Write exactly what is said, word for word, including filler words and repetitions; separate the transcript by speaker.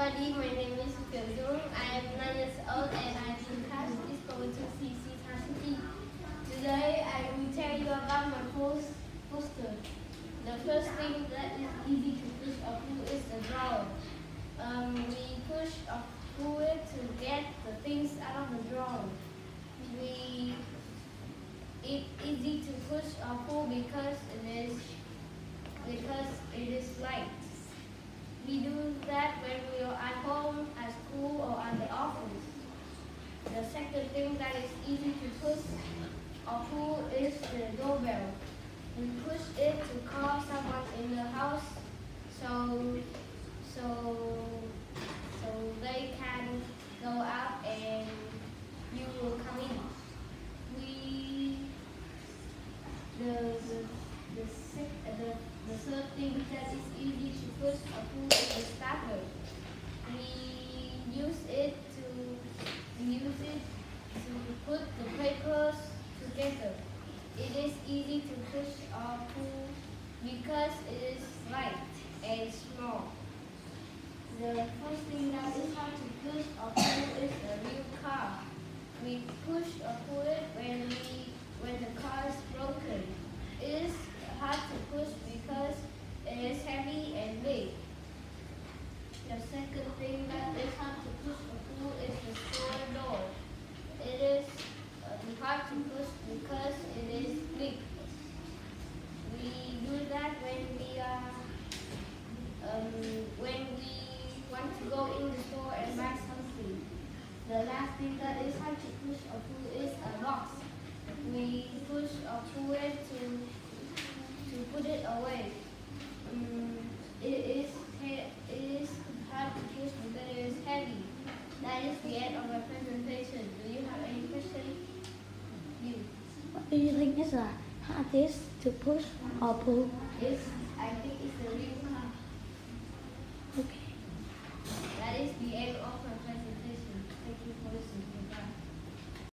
Speaker 1: everybody, my name is Dung. I am nine years old and I am in class is going to C E C. Today I will tell you about my post poster. The first thing that is easy to push or pull is the drawer. Um, we push or pull it to get the things out of the drawer. We it's easy to push or pull because it is because it is light. We do that when we are at home, at school, or at the office. The second thing that is easy to push or pull is the doorbell. We push it to call someone in the house so so so they can go out and you will come in. We the the the, sec, the the third thing that is easy to push or pull is the stapler. We use it to we use it to put the papers together. It is easy to push or pull because it is light and small. The first thing that is hard to push or pull is the real car. We push or pull it when we when the car is broken. It is hard to push because it is heavy and big. The second thing that is hard to push or pull is the store door. It is uh, hard to push because it is big. We do that when we are um, when we want to go in the store and buy something. The last thing that is hard to push or pull is a box. We push or pull it to to put it away. Um, it is it is hard to push because it is heavy. That is the end of my presentation. Do you have any questions? You.
Speaker 2: What do you think is the hardest to push or pull?
Speaker 1: Yes, I think it's the real car.
Speaker 2: Okay.
Speaker 1: That is the end of my presentation. Thank you for listening.